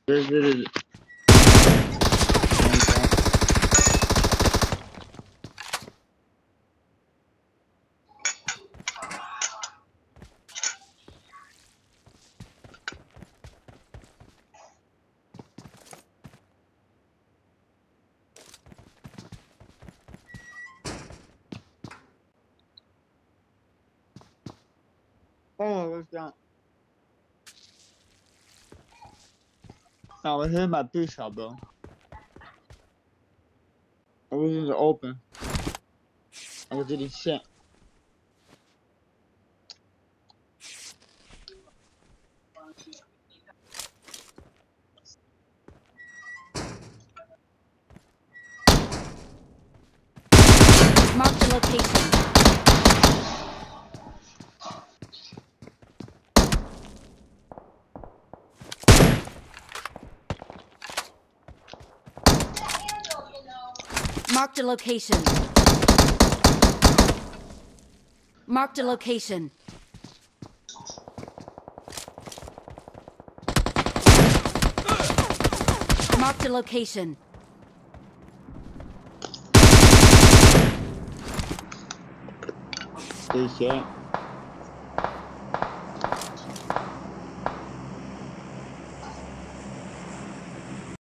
对对对对。哦，这样。那我先把最小的，我就是 open，然后这里线。 Mark the location. Mark the location. Mark the location. Mark the location. 这些。